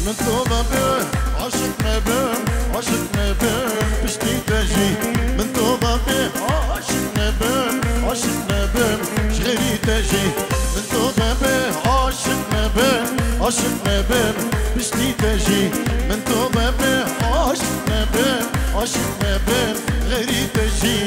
من توبة به عاشق نبم عاشق نبم بشتي تجي من توبة به عاشق نبم عاشق نبم شغيري تجي من توبة به عاشق نبم عاشق نبم بشتي تجي من توبة به عاشق نبم عاشق نبم غيري تجي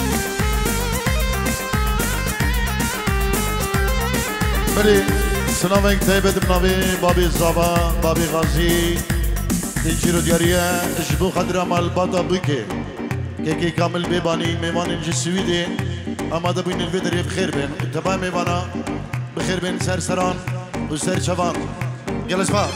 بلي سلام عليك طيبة بنبي بابي زابا بابي غازي تنجيرو دياريا جبو خدرا مال باتا بوكي كي كامل بيباني ميوان انجي سويدي اما دبوين الفيدر بخير بين تبا ميوانا بخير بين سر سران وسر شبان جلس باب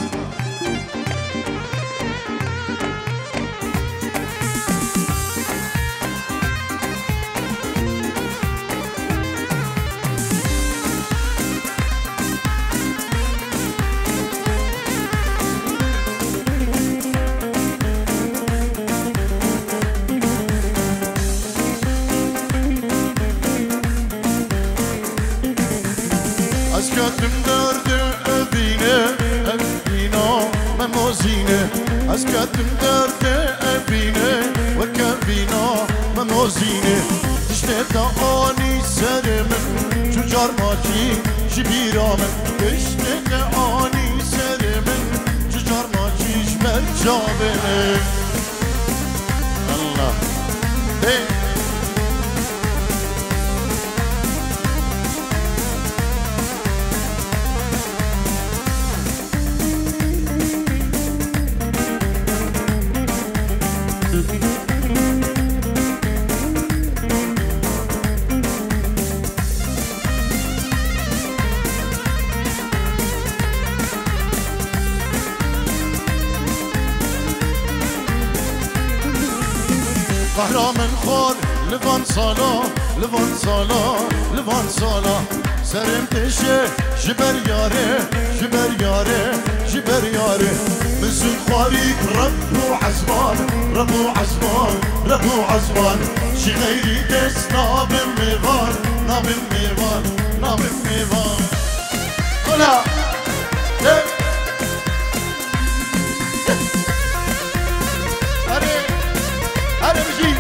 Askatım derdi evine, evine memozine. Askatım derdi evine, ve kevine memozine. İşte da ani serimin, çucar maçı jibiramın. İşte de ani serimin, çucar maçı jmercabemin. Allah, hey. قهرامن خور لبان سالا لبان سالا لبان سالا سرم تشه جبر یاره جبر یاره جبر یاره مسون خواريك ربو عزمان ربو عزمان ربو عزمان شي غيري دس ناب ميوان ناب ميوان ناب ميوان قولا هذا بجي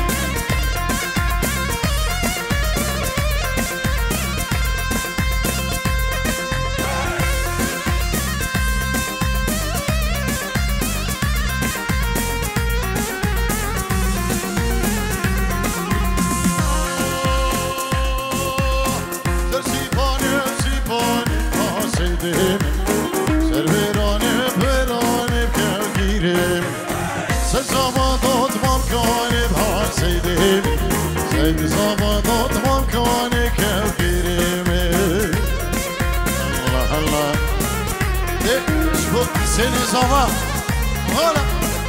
سيد زبادات مكانك كريمي الله الله شبك سيدي زبا هلا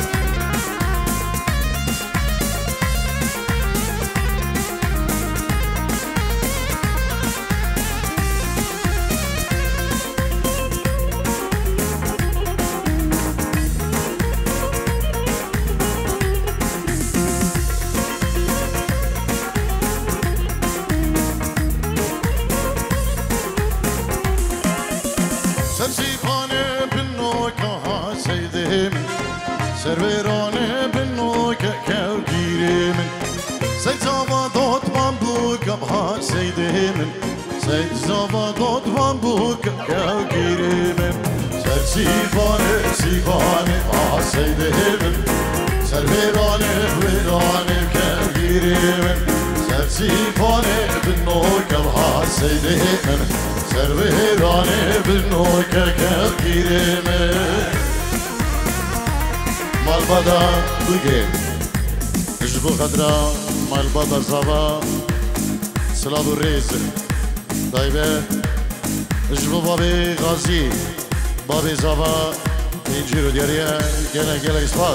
سرسيفاني بالنوكا سيدي من سروراني بالنوكا كوكيري من سيد زبادات مبوكا بها سيدي من سيد زبادات مبوكا كوكيري من سرسيفاني سيفاني بها سيدي من سروراني وراني كوكيري من سرسيفاني بالنوكا بها سيدي من سروراني بالنوكا كالكريمة مالبادا بوغي جبو خدرا مالبادا زابا سلاب الريز طيبة جبو بابي غازي بابي زابا انجيرو دياريا جلا اسفاز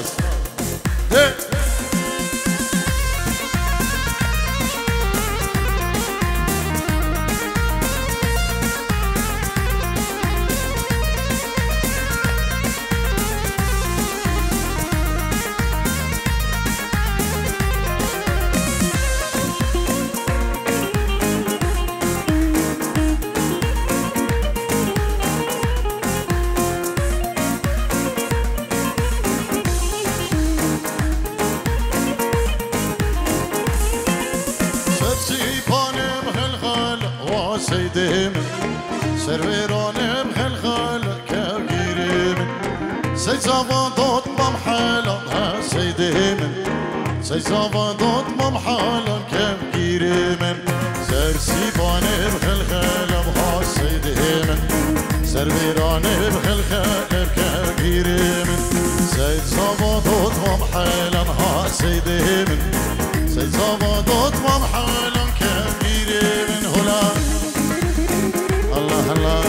زوادات ممحلا سيدي من زوادات ممحلا كم كيري من سرسيباني بخلخلم ها سيدي من سربيراني بخلخلم كم كيري من زوادات ممحلا ها سيدي من زوادات ممحلا كم كيري من هلا الله الله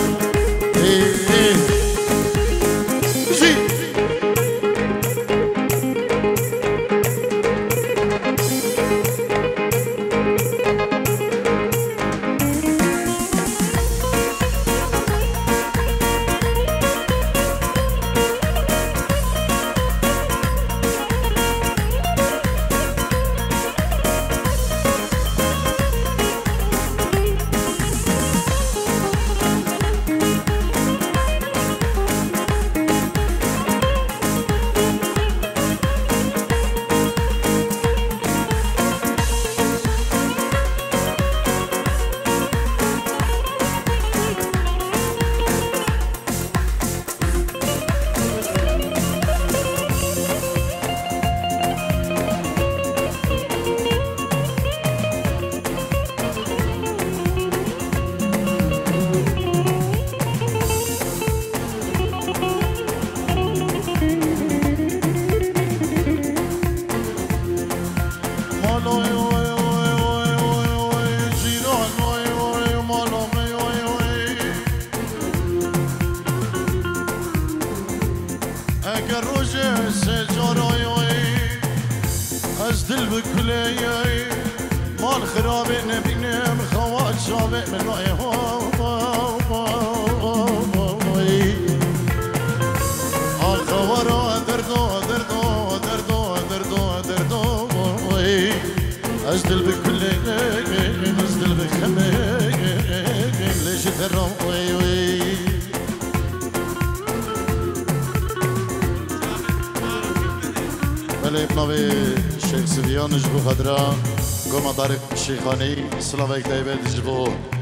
شيخ سفيان جبو خضراء قوم طارق الشيخاني سلامك دايبات جبو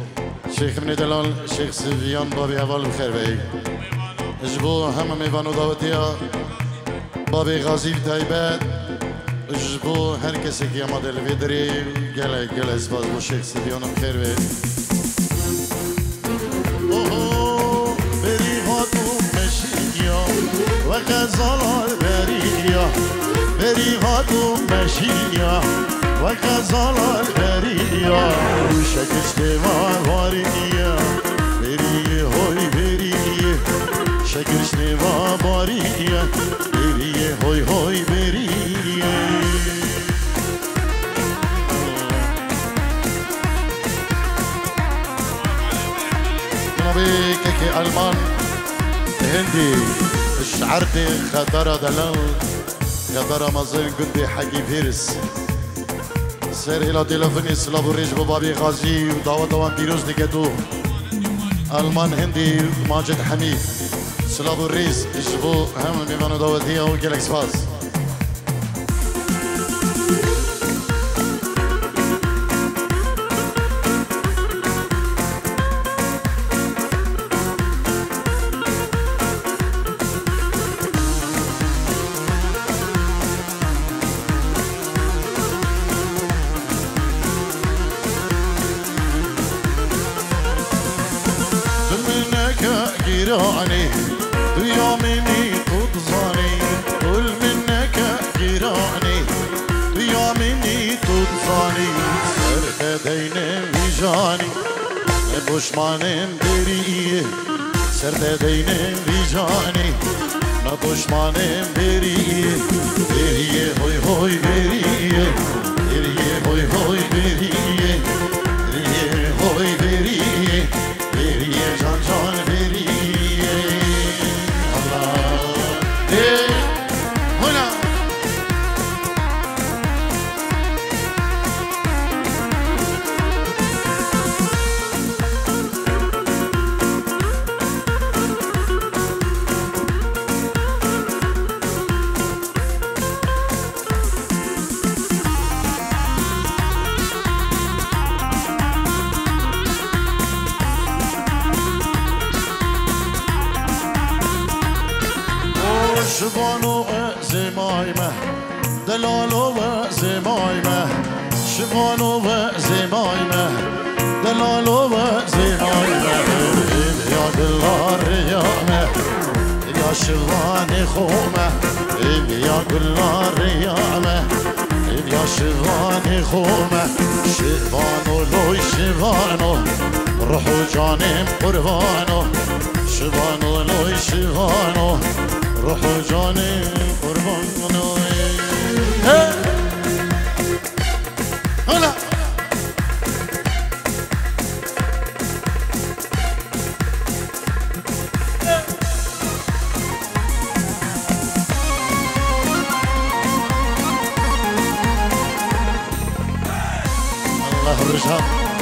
شيخ من دلال شيخ سفيان بابي أول بخير بي جبو هم ميوانو داوتيا بابي غازي دايبات جبو هر کسی که ما دل ویدری گله اسباز بو شیخ سفیان بخير بي بری هاتو مشیا و غزال بریا بری هاتو مشیا و غزال بریا شکشت واریا بری هوی بری شکشت واریا بری هوی بری كيكي ألمان هندي شعرتي خطرة دلال خطرة مازال قدي حقي فيرس سير إلى تلفوني سلابو ريج بابي غازي ودعوة دوان بيروز نكتو ألمان هندي ماجد حميد سلابو ريز يجبو هم ميمانو دعوتية وجالكس باس جيراني ويا مني تضزاني كل منك جيراني ويا مني تضزاني سرت دين ويجاني بوشمان بريه سرت دين ويجاني بوشمان بريه بريه هوي هوي بريه بريه هوي هوي بريه بريه هوي بريه بريه جان جان بريه هنا شبانو زمايمه دلالو زمايمه شبانو زمايمه دلالو زمايمه يا دلار يامه يا شغان خومه يا دلار يامه يا شغان خومه شبانو لوي شبانو روحو جانم قربانو شبانو لوي شبانو روحو جانم قربانو هلا الله الرجال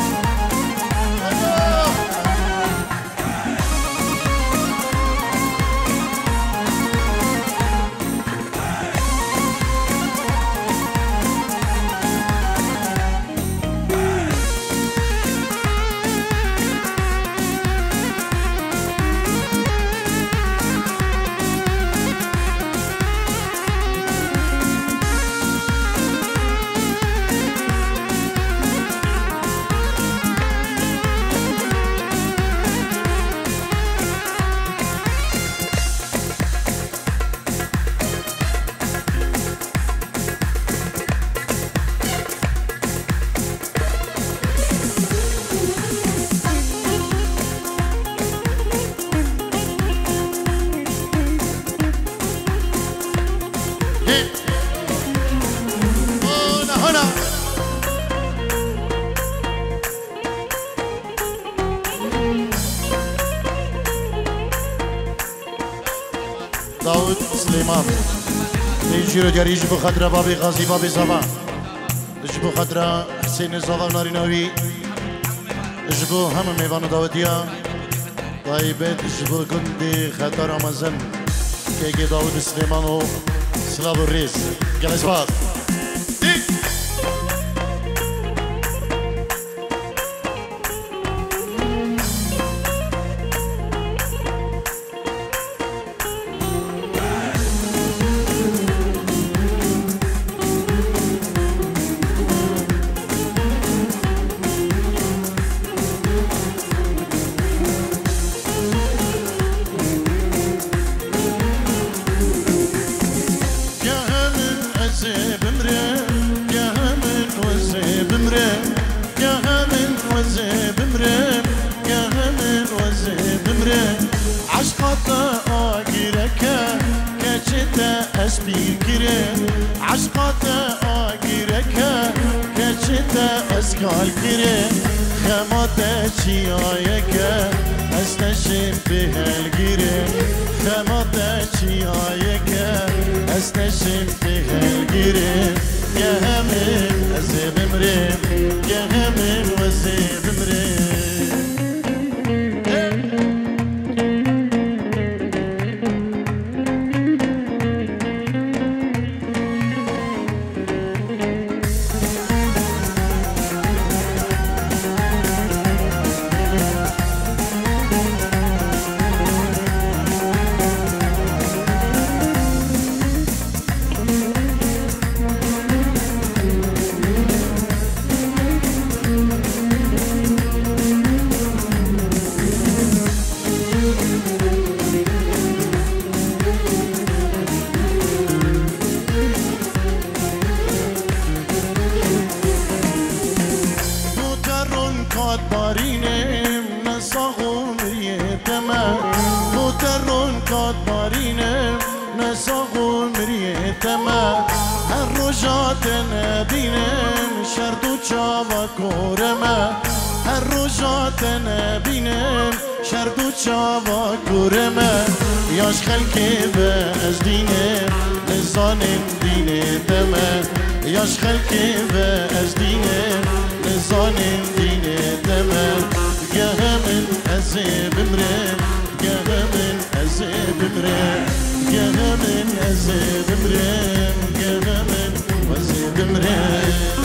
داود سليمان نيجيرو دياري جبو خضرا بابي غازي بابي زفا جبو خضرا حسين زفا ناريناوي جبو هم ميوانو داوديا طيبت جبو قندي خطر رمزن كيكي داود سليمان و سلاب الريس قال اسباط اسكال كري خماته چيايكه استشم بهالجري خماته چيايكه استشم بهالجري يا همم ازيب مريم يا همم وازيب مريم ياش خلقي باز دينه نزانم دينه تمام ياش خلقي باز دينه نزانم دينه تمام يا همن ازيب مريم يا همن ازيب مريم يا همن ازيب مريم يا همن ازيب مريم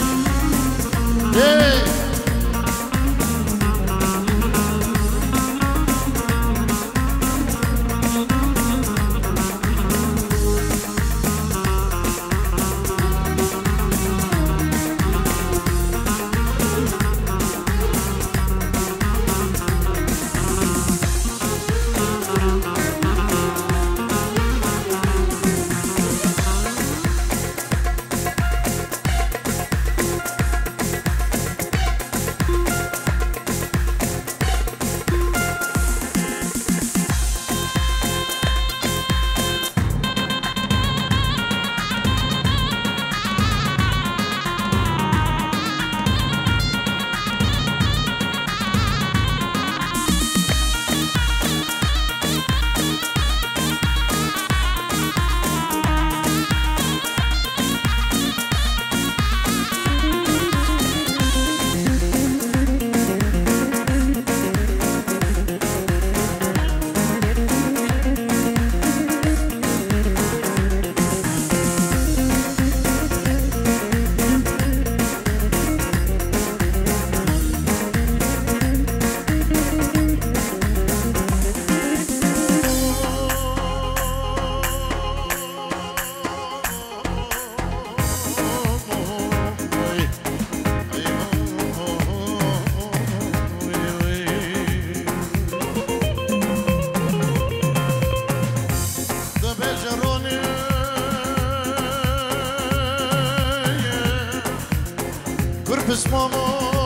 بس ماما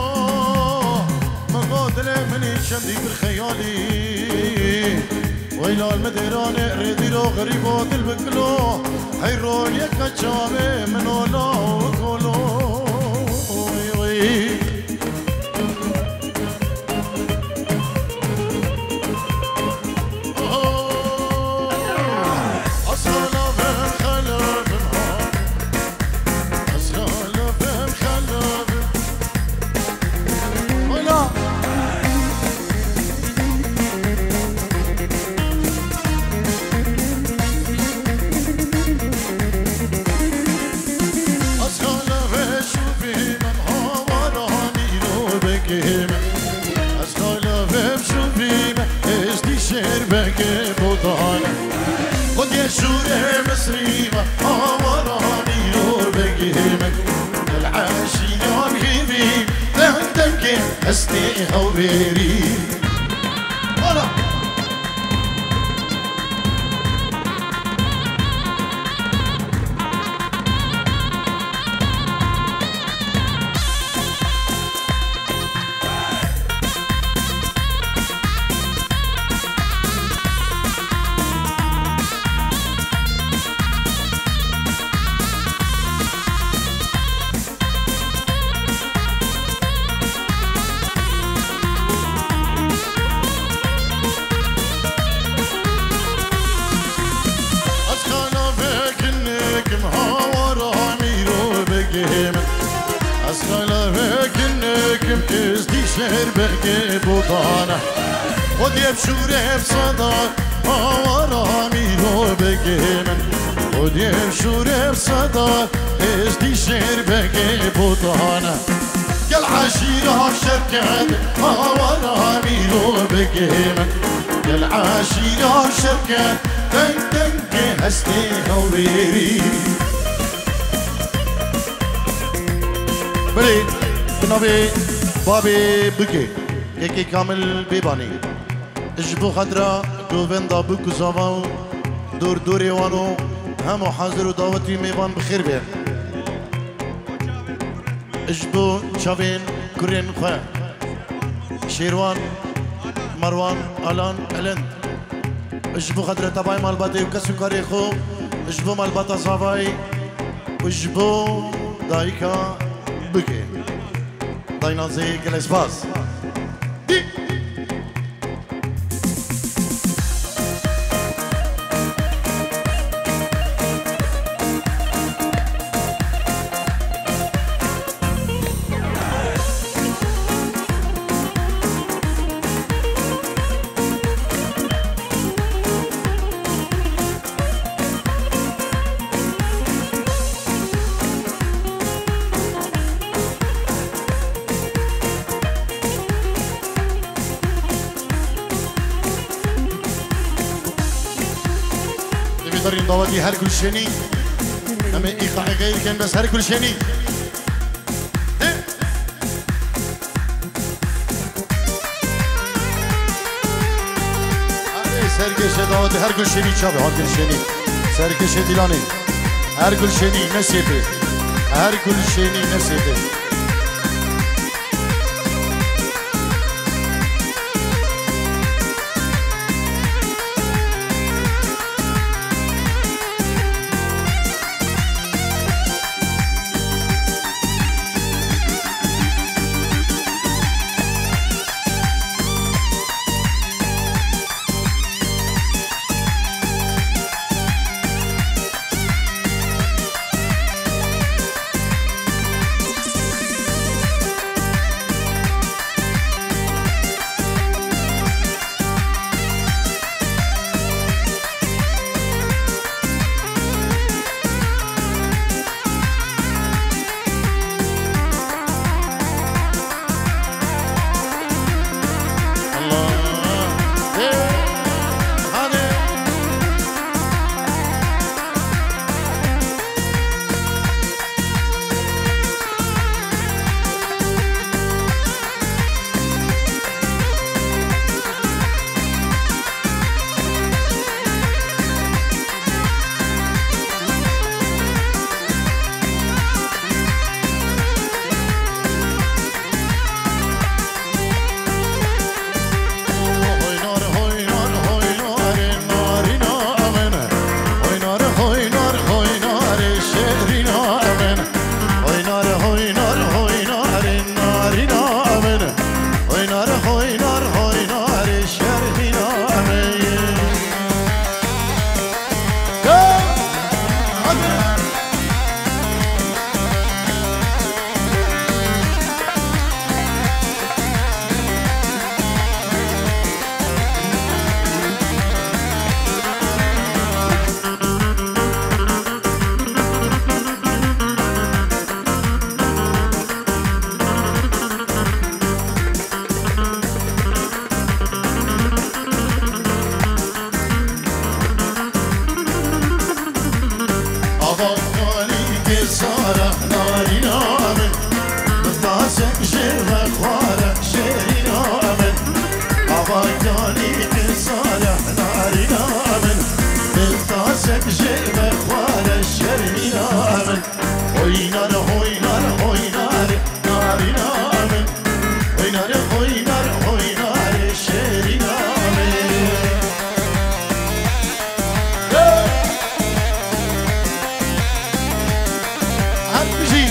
مقادل مني شمدي بالخيالي ويلا المديران ريدي رو غريبات البكلو حيرون يكتشابي من ولا وكلو شوري مصريبة وراني نور بقيمك العاشي يوم غيبي لعندك أستيها وبيري شهر بقي بوطانة ودي بشوري بصدى ورامي لو بقي من ودي بشوري بصدى ازدي شهر بقي بوطانة قل عشيرة شركات ورامي لو بقي من قل عشيرة شركات تنك هستي نوريري بريد بنبي بابي بكي يكي كامل بيباني اجبو خدرا دوفندا بكو زاواو دور دوري وانو همو حاضر ودعوتي ميبان بخير بيه اجبو شافين كورين خواه شيروان مروان الان الند اجبو خدرا تباي مالباتي وكسو كاري خو اجبو مالباتا زاواي اجبو دايكا بكي داينازي كالاسباس دي دارين دعوتي هر كل شني أما إيقاع غير كان بس هر كل شني سرکش دعوتي هر كل شني شابه هر كل شني سرکش دلاني هر كل شني نسيبه هر كل شني نسيبه غالي كسارة نارينا من بطاسك جربة خوارة شيرينا من غالي كسارة نارينا من بطاسك جربة خوارة شيرينا من هوينار هوينار هوينار نارينا من هوينار هوينار هوينار شيرينا من بجي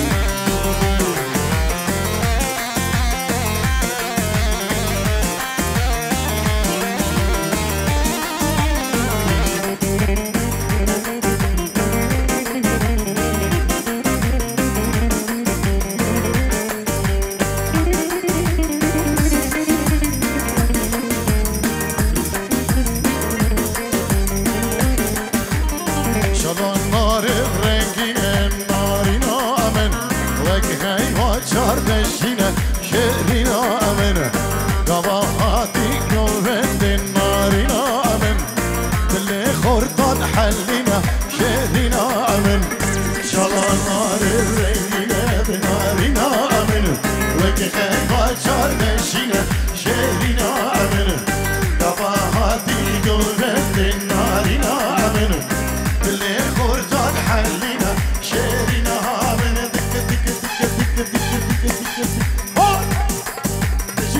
شلون نار الرنگی نارینا من وکهی و چاردشینه شهرینا من قواهاتی گوهند نارینا من دل خورتان حلینا شهرینا من شلون نار الرنگی نارینا من وکهی و چاردشینه شهرینا من قواهاتی گوهند نارینا من اللي خرجان حلينا شيرينا من دك دك دك دك دك دك دك هون تجي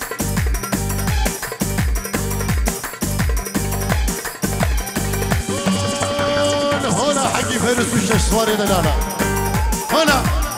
هنا حقي فارس وش صواري دلاله هنا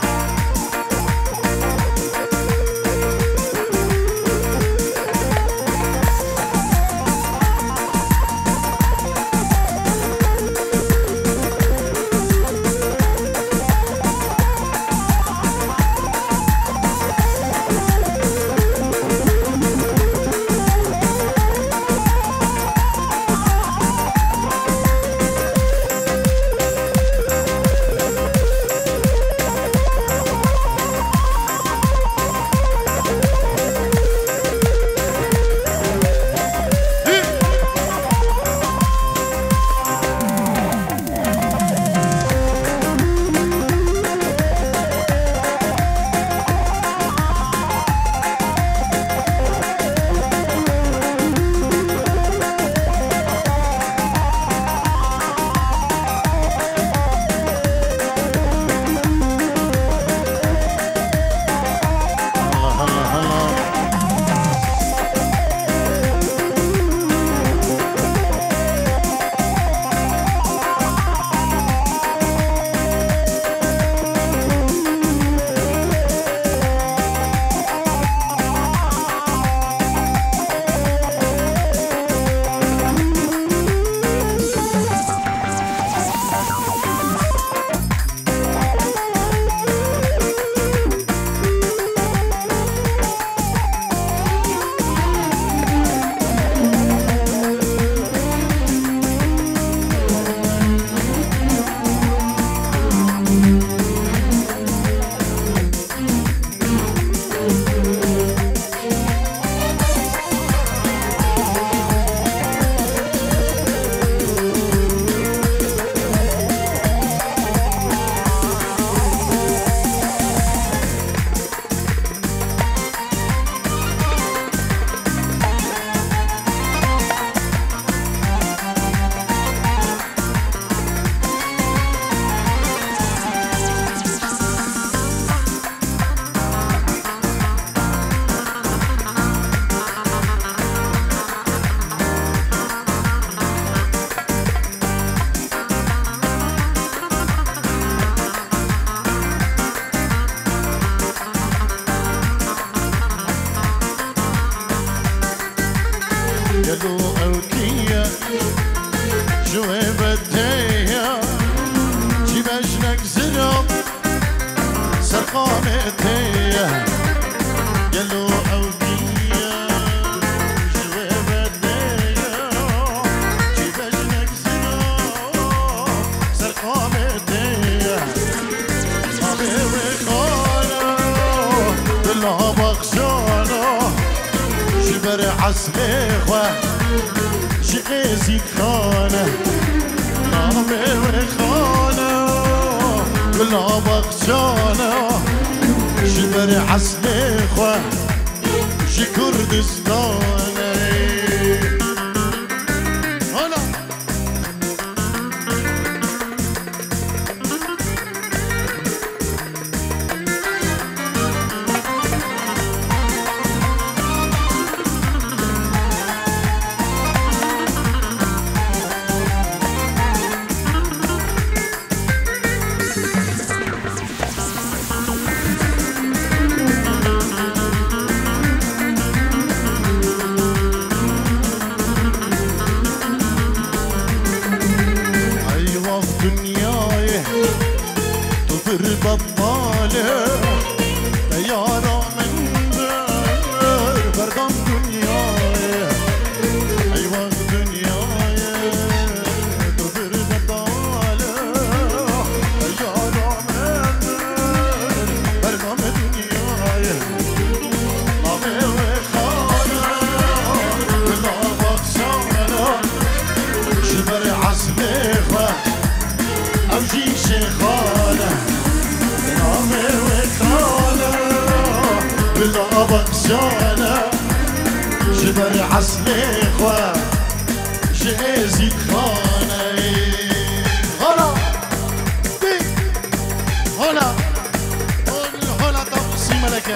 قالوا أوكية جوابتية جيب أجنك زرب سرقامتية قالوا أوكية جوابتية جيب أجنك زرب سرقامتية صابي وخالة بالله بخشانة جبر عسلي خواه جغيزي خانة نامي وخانة بلا بخشانه جبر عسل خواه جي كردستانه هلا بطاله تيارة من بردان دنياي أيوة دنياي تضر بطاله تيارة من بردان دنياي نامي وخانه بلا بخشانه جبر عسلي خواه أو جيش خانه بلا بخشانه جبر عسلي خواه جيزي خانه هلا دي هلا هلا تقصي ملكه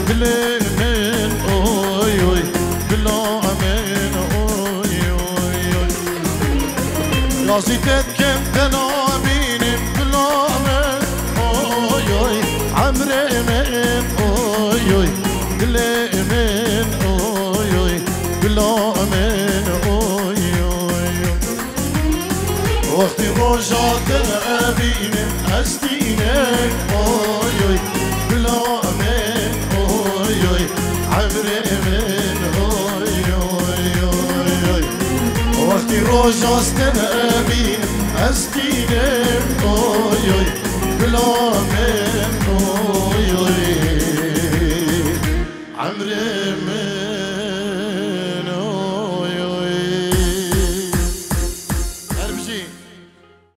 دلي من اوي اوي بلا من اوي اوي اوي راسي تتكم تنامين بلا من اوي اوي عمري من اوي اوي دلي من اوي اوي بلا من اوي اوي وقتی روزات نبینم استینک اوی اوی بلا من اوی اوی عمر من اوی اوی اوی اوی وقتی روزات نبینم استینک اوی اوی بلا من اوی اوی عمر من